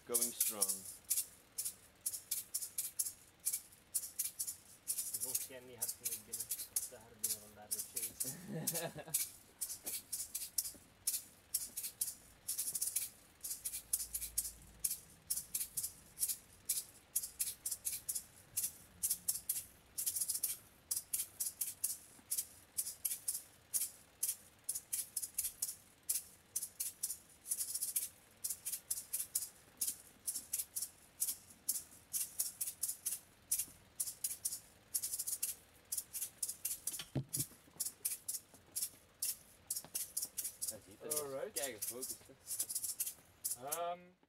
Going strong. مش يعني حتى نجينا السهر بينا غندار الشيء. Alright. Kijk eens, focus.